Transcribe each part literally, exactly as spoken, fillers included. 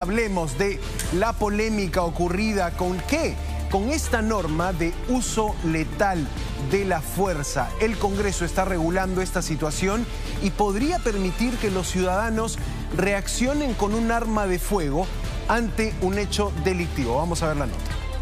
Hablemos de la polémica ocurrida con ¿qué? Con esta norma de uso letal de la fuerza. El Congreso está regulando esta situación y podría permitir que los ciudadanos reaccionen con un arma de fuego ante un hecho delictivo. Vamos a ver la nota.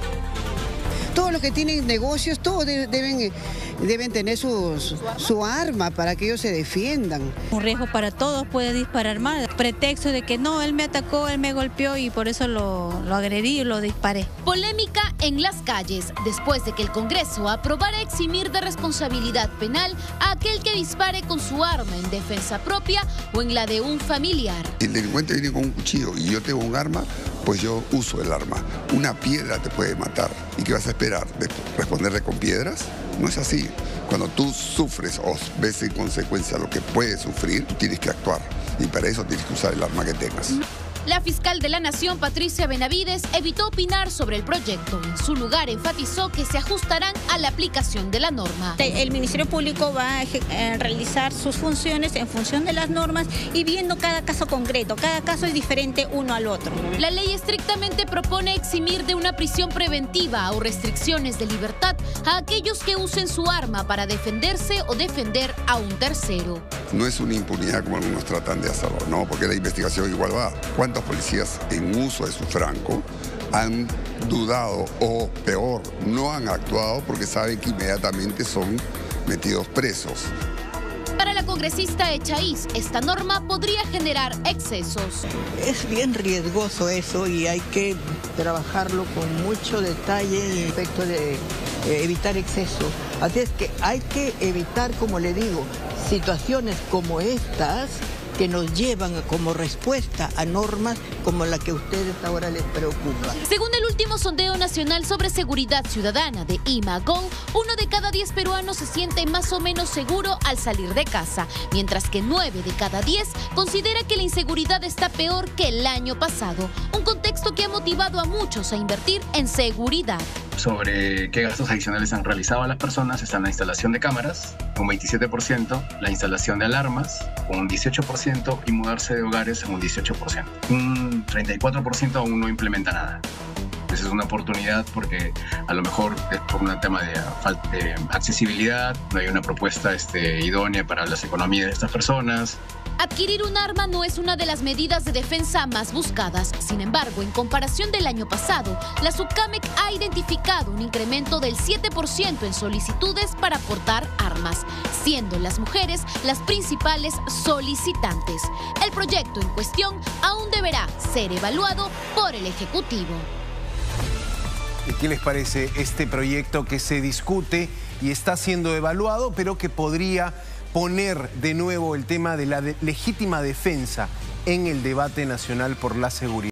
Todos los que tienen negocios, todos deben, deben tener su, su, su arma para que ellos se defiendan. Un riesgo para todos, puede disparar mal. Pretexto de que no, él me atacó, él me golpeó y por eso lo, lo agredí y lo disparé. Polémica en las calles, después de que el Congreso aprobara eximir de responsabilidad penal a aquel que dispare con su arma en defensa propia o en la de un familiar. El delincuente viene con un cuchillo y yo tengo un arma, pues yo uso el arma. Una piedra te puede matar. ¿Y qué vas a esperar? ¿De responderle con piedras? No es así. Cuando tú sufres o ves en consecuencia lo que puedes sufrir, tú tienes que actuar. Y para eso tienes que usar el arma que tengas. La fiscal de la Nación, Patricia Benavides, evitó opinar sobre el proyecto. En su lugar, enfatizó que se ajustarán a la aplicación de la norma. El Ministerio Público va a realizar sus funciones en función de las normas y viendo cada caso concreto. Cada caso es diferente uno al otro. La ley estrictamente propone eximir de una prisión preventiva o restricciones de libertad a aquellos que usen su arma para defenderse o defender a un tercero. No es una impunidad como algunos tratan de hacerlo, ¿no? Porque la investigación igual va. ¿Cuántos policías en uso de su franco han dudado o, peor, no han actuado porque saben que inmediatamente son metidos presos? Para la congresista Echaíz, esta norma podría generar excesos. Es bien riesgoso eso y hay que trabajarlo con mucho detalle y efecto de eh, evitar exceso. Así es que hay que evitar, como le digo, situaciones como estas que nos llevan como respuesta a normas como la que a ustedes ahora les preocupa. Según el último sondeo nacional sobre seguridad ciudadana de IMAGON, uno de cada diez peruanos se siente más o menos seguro al salir de casa, mientras que nueve de cada diez considera que la inseguridad está peor que el año pasado, un contexto que ha motivado a muchos a invertir en seguridad. Sobre qué gastos adicionales han realizado las personas está la instalación de cámaras, un veintisiete por ciento, la instalación de alarmas, un dieciocho por ciento y mudarse de hogares, un dieciocho por ciento. Un treinta y cuatro por ciento aún no implementa nada. Esa es una oportunidad porque a lo mejor es por un tema de, de accesibilidad, no hay una propuesta este, idónea para las economías de estas personas. Adquirir un arma no es una de las medidas de defensa más buscadas. Sin embargo, en comparación del año pasado, la Subcamec ha identificado un incremento del siete por ciento en solicitudes para portar armas, siendo las mujeres las principales solicitantes. El proyecto en cuestión aún deberá ser evaluado por el Ejecutivo. ¿Y qué les parece este proyecto que se discute y está siendo evaluado, pero que podría poner de nuevo el tema de la de legítima defensa en el debate nacional por la seguridad?